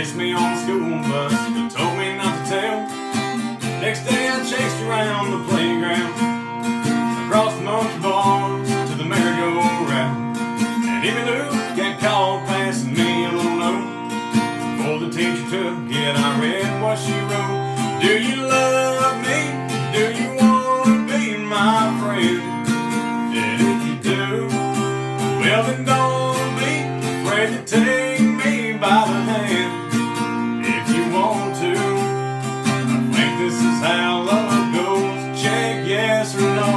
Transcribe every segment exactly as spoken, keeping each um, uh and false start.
kissed me on the school bus, but told me not to tell. Next day I chased around the playground, across the monkey bars to the merry-go-round. And even Luke got caught passing me a little note. Before the teacher took it, I read what she wrote. Do you love me? Do you want to be my friend? And if you do, well then don't be afraid to take me by the hand. If you want to, I think this is how love goes. Check yes or no.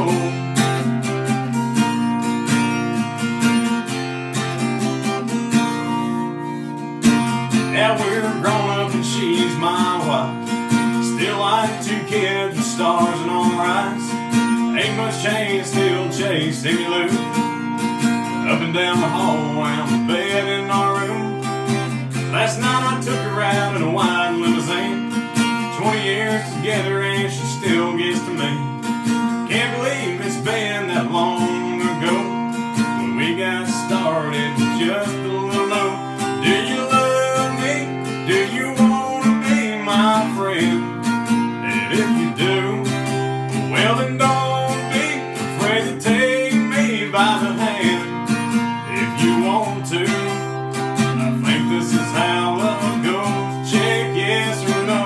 Now we're grown up and she's my wife. Still like two kids with stars and on rice. Ain't much change, still chasing me Luke. Up and down the hall, around the bed in our room. Last night I took her out in a wide limousine. Twenty years together and she still gets to me. Can't believe it's been that long ago when we got started with just a little note. Do you love me? Do you want to be my friend? And if you do, well then don't be afraid to take me by the hand. If you want to, I think this is how love goes. Check yes or no.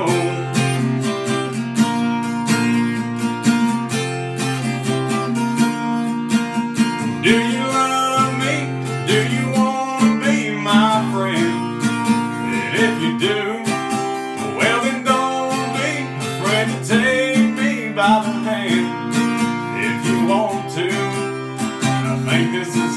Do you love me? Do you want to be my friend? And if you do, well then don't be afraid to take me by the hand. If you want to, I think this is